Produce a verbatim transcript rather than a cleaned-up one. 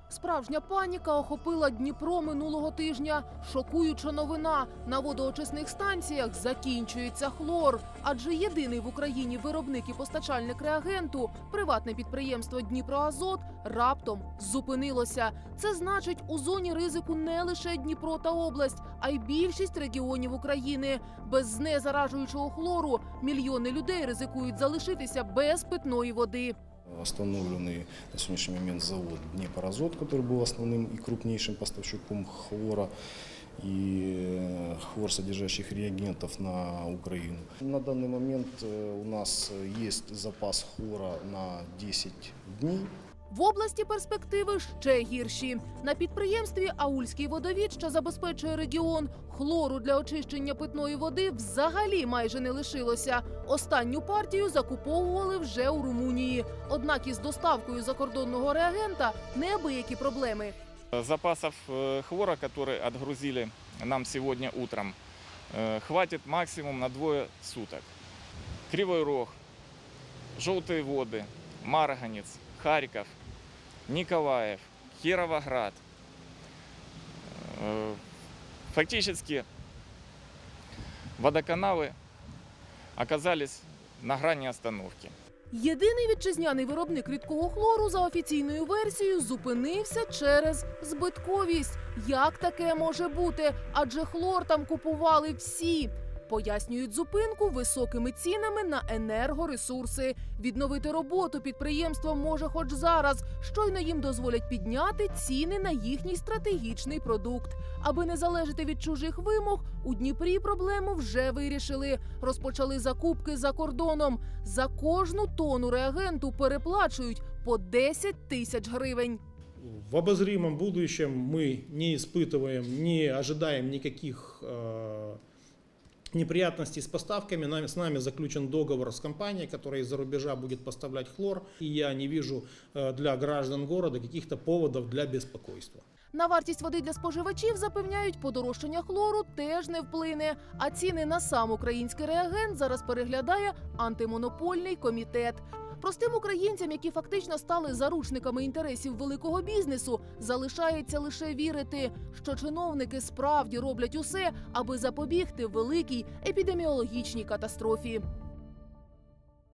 Справжня паніка охопила Дніпро минулого тижня. Шокуюча новина – на водоочисних станціях закінчується хлор. Адже єдиний в Україні виробник і постачальник реагенту – приватне підприємство «Дніпроазот» раптом зупинилося. Це значить, у зоні ризику не лише Дніпро та область, а й більшість регіонів України. Без знезаражуючого хлору мільйони людей ризикують залишитися без питної води. Остановленный на сегодняшний момент завод «Дніпроазот», который был основным и крупнейшим поставщиком хлора и хлорсодержащих реагентов на Украину. На данный момент у нас есть запас хлора на десять дней. В області перспективи ще гірші. На підприємстві «Аульський водовід», що забезпечує регіон, хлору для очищення питної води взагалі майже не лишилося. Останню партію закуповували вже у Румунії. Однак із доставкою закордонного реагента неабиякі проблеми. Запасов хлора, которые отгрузили нам сегодня утром, хватит максимум на двое суток. Кривой Рог, Желтые воды, Марганец, Харьков, Николаев, Кировоград. Фактически водоканалы оказались на грани остановки. Єдиний вітчизняний виробник рідкого хлору, за офіційною версією, зупинився через збитковість. Як таке може бути? Адже хлор там купували всі. Пояснюють зупинку високими цінами на енергоресурси. Відновити роботу підприємство може хоч зараз. Щойно їм дозволять підняти ціни на їхній стратегічний продукт. Аби не залежати від чужих вимог, у Дніпрі проблему вже вирішили. Розпочали закупки за кордоном. За кожну тонну реагенту переплачують по десять тисяч гривень. В обозримом будущем мы не испытываем, не ожидаем никаких э, неприятностей с поставками. С нами заключен договор с компанией, которая из-за рубежа будет поставлять хлор. И я не вижу для граждан города каких-то поводов для беспокойства. На вартість води для споживачів, запевняють, подорожчання хлору теж не вплине. А ціни на сам український реагент зараз переглядає антимонопольний комітет. Простим українцям, які фактично стали заручниками інтересів великого бізнесу, залишається лише вірити, що чиновники справді роблять усе, аби запобігти великій епідеміологічній катастрофі.